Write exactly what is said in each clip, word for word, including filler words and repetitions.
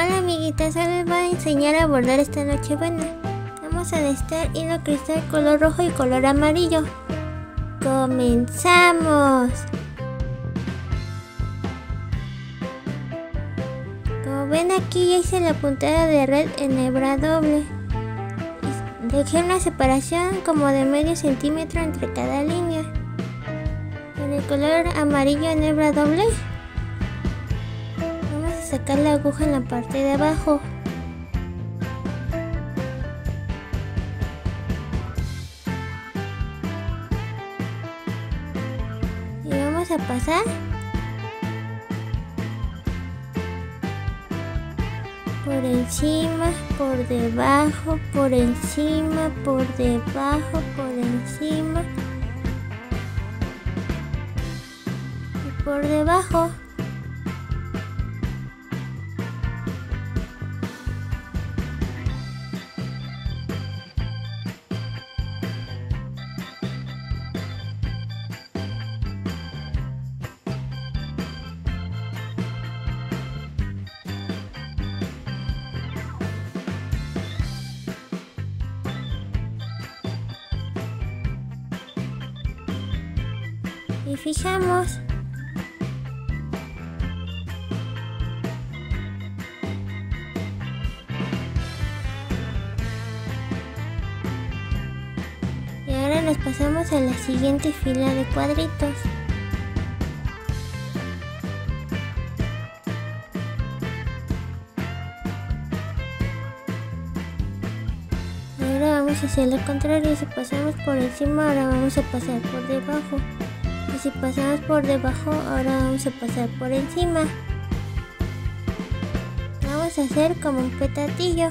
Hola amiguitas, hoy les voy a enseñar a bordar esta nochebuena. Vamos a necesitar hilo cristal color rojo y color amarillo. ¡Comenzamos! Como ven aquí ya hice la puntada de red en hebra doble. Dejé una separación como de medio centímetro entre cada línea. Con el color amarillo en hebra doble vamos a sacar la aguja en la parte de abajo. Y vamos a pasar por encima, por debajo, por encima, por debajo, por encima y por debajo. Y fijamos. Y ahora nos pasamos a la siguiente fila de cuadritos. Y ahora vamos a hacer lo contrario. Si pasamos por encima, ahora vamos a pasar por debajo. Y si pasamos por debajo, ahora vamos a pasar por encima. Vamos a hacer como un petatillo.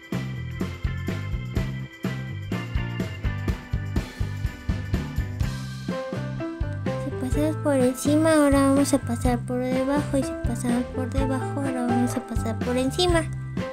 Si pasamos por encima, ahora vamos a pasar por debajo. Y si pasamos por debajo, ahora vamos a pasar por encima.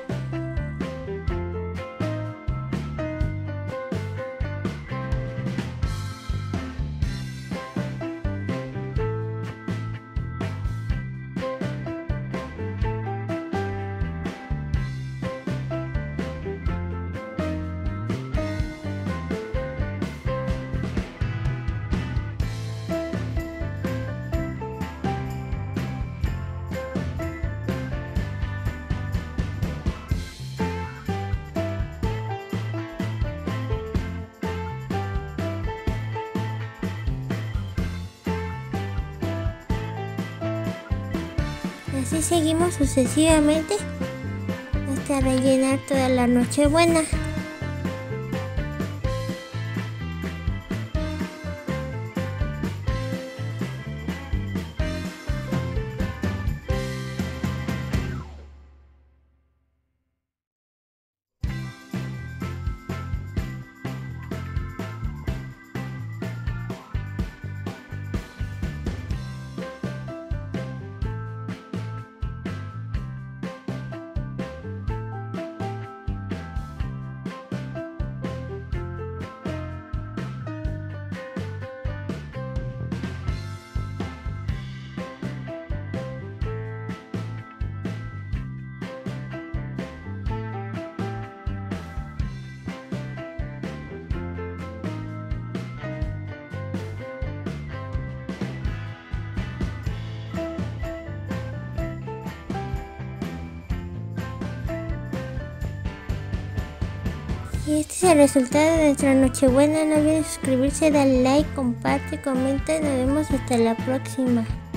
Así seguimos sucesivamente hasta rellenar toda la nochebuena. Y este es el resultado de nuestra nochebuena. No olviden suscribirse, darle like, comparte, comenta. Nos vemos hasta la próxima.